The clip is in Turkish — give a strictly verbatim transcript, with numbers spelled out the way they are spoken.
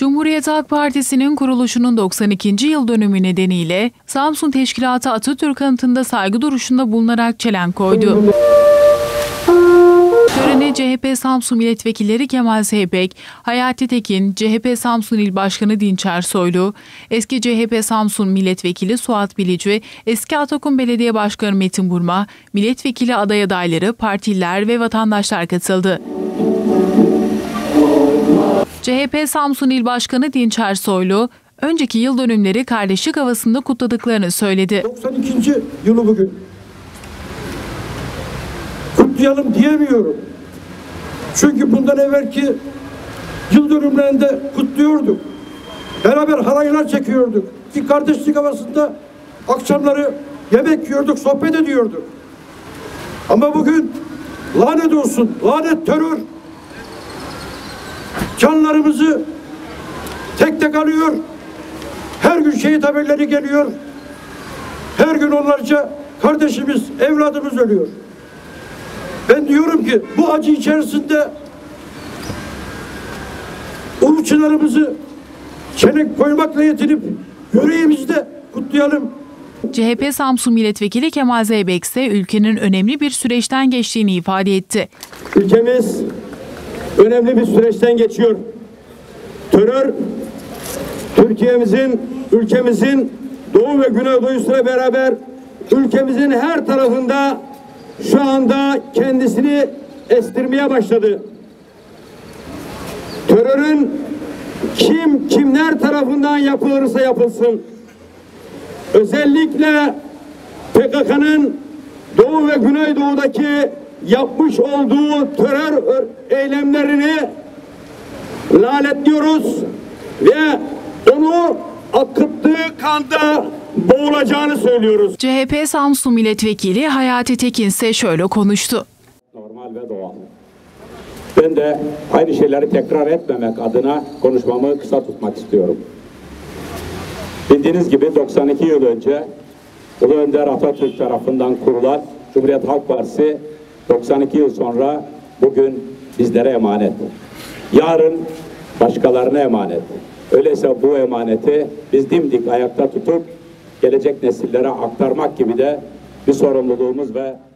Cumhuriyet Halk Partisi'nin kuruluşunun doksan ikinci yıl dönümü nedeniyle Samsun Teşkilatı Atatürk Anıtı'nda saygı duruşunda bulunarak çelenk koydu. Törene C H P Samsun Milletvekilleri Kemal Zeybek, Hayati Tekin, C H P Samsun İl Başkanı Dinçer Soylu, eski C H P Samsun Milletvekili Suat Bilici, eski Atakum Belediye Başkanı Metin Burma, milletvekili aday adayları, partililer ve vatandaşlar katıldı. C H P Samsun İl Başkanı Dinçer Soylu, önceki yıl dönümleri kardeşlik havasında kutladıklarını söyledi. doksan ikinci yılı bugün kutlayalım diyemiyorum. Çünkü bundan evvelki yıl dönümlerinde kutluyorduk. Beraber halaylar çekiyorduk. Bir kardeşlik havasında akşamları yemek yiyorduk, sohbet ediyorduk. Ama bugün lanet olsun, lanet terör canlarımızı tek tek alıyor. Her gün şehit haberleri geliyor. Her gün onlarca kardeşimiz, evladımız ölüyor. Ben diyorum ki bu acı içerisinde ulu çınarımızı çelenk koymakla yetinip yüreğimizde kutlayalım. C H P Samsun Milletvekili Kemal Zeybek ise ülkenin önemli bir süreçten geçtiğini ifade etti. Ülkemiz önemli bir süreçten geçiyor. Terör Türkiye'mizin, ülkemizin doğu ve güneydoğusuyla beraber ülkemizin her tarafında şu anda kendisini estirmeye başladı. Terörün kim kimler tarafından yapılırsa yapılsın, özellikle P K K'nın Doğu ve Güneydoğu'daki yapmış olduğu terör eylemlerini lanetliyoruz ve onu akıttığı kanda boğulacağını söylüyoruz. C H P Samsun Milletvekili Hayati Tekin ise şöyle konuştu. Normal ve doğal. Ben de aynı şeyleri tekrar etmemek adına konuşmamı kısa tutmak istiyorum. Bildiğiniz gibi doksan iki yıl önce Ulu Önder Atatürk tarafından kurulan Cumhuriyet Halk Partisi doksan iki yıl sonra bugün bizlere emanet. Yarın başkalarına emanet. Öyleyse bu emaneti biz dimdik ayakta tutup gelecek nesillere aktarmak gibi de bir sorumluluğumuz ve